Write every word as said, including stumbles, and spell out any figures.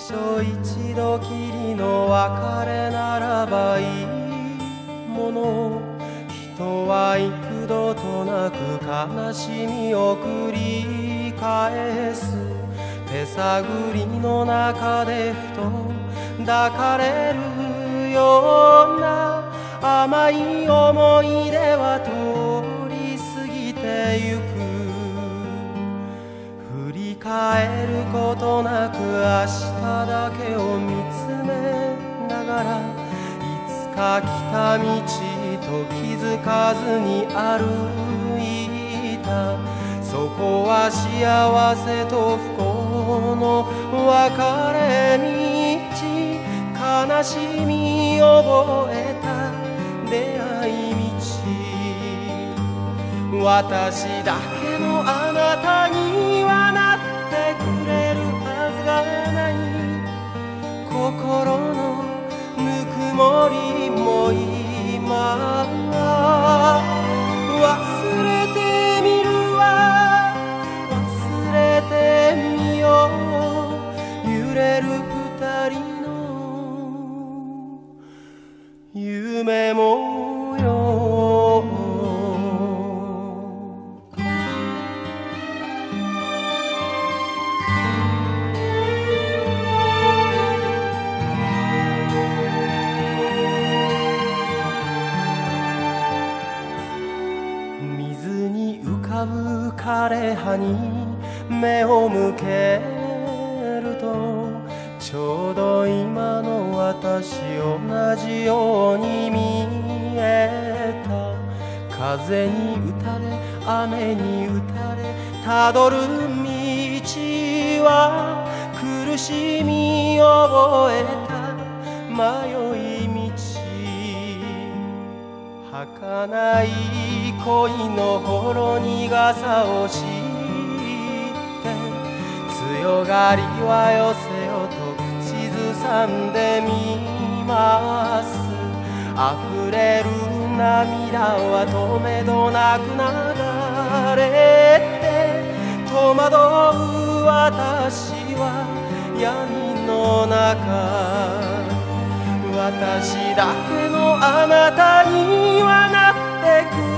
生一度きりの別れならばいいもの、人は幾度となく悲しみを繰り返す。手探りの中でふと抱かれるような甘い思い出は通り過ぎてゆく。振り返ることなく明日だけを見つめながら、いつか来た道と気づかずに歩いた。そこは幸せと不幸の分かれ道、悲しみ覚えた出会い道。私だけのあなたにはなってくれるはずがない。心のぬくもりも今忘れてみるわ、忘れてみよう。揺れる二人の夢模様。水に浮かぶ枯葉に目を向けると、ちょうど今の私同じように見えた。風に打たれ雨に打たれたどる道は、苦しみ覚えた迷い道。儚い恋のほろ苦さを知って、強がりはよせよと口ずさんでみます。溢れる涙はとめどなく流れて、戸惑う私は闇の中。私だけのあなたにはなってく